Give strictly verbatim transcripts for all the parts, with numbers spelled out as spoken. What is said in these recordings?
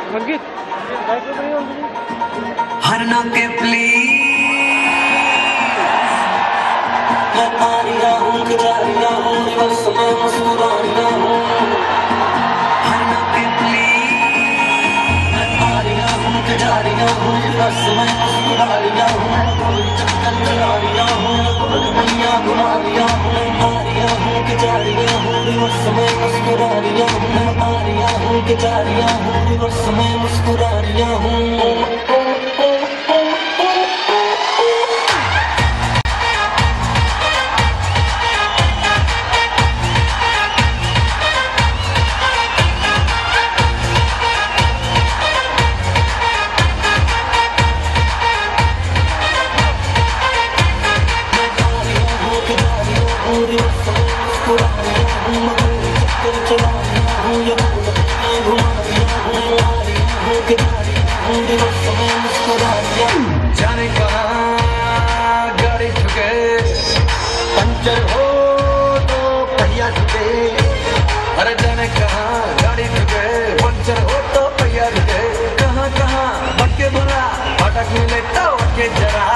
हर ना के प्लीज मैं आ रहा हूँ कि जा रहा हूँ रिवर्स में मुस्कुरा रहा हूँ। हर ना के प्लीज मैं आ रहा हूँ कि जा रहा हूँ रिवर्स में मुस्कुरा रहा हूँ। कोई चक्कर चला रहा हूँ कोई मैया घुमा रहा हूँ। आ रहा हूँ कि जा रहा हूँ रिवर्स में मुस्कुरा रहा हूँ। मैं आ रहा हूँ कि जा रहा हूँ रिवर्स में मुस्कुरा रहा हूँ। जाने कहाँ गाड़ी ठुके पंचर हो तो पहिया ठुके। अरे जाने कहाँ गाड़ी ठुके पंचर हो तो पहिया ठुके। कहाँ कहाँ भटके भला भटक मिले तो अटके जरा।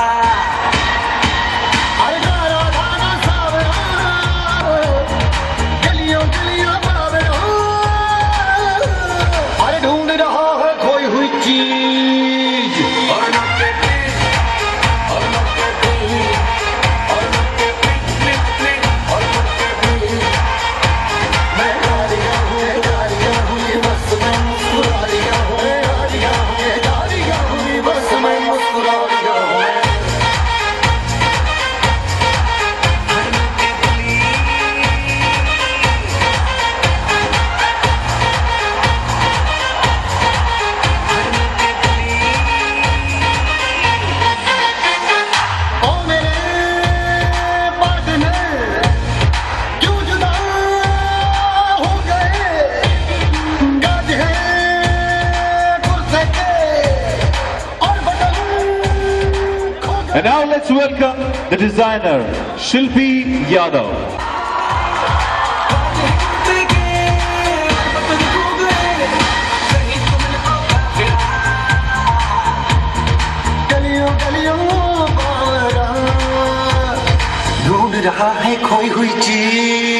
गलियों गलियों बाबे हो अरे ढूंढ रहा है खोई हुई चीज। और ना के प्लीज और ना के प्लीज और ना के प्लीज प्लीज और ना के प्लीज मैं आ रहा हूँ जा रहा हूँ बस मैं मुस्कुरा रहा हूँ। आ रहा हूँ जा रहा हूँ बस मैं मुस्कुरा रहा हूँ। And now let's welcome the designer, Shilpi Yadav. ढूंढ रहा है खोई हुई चीज।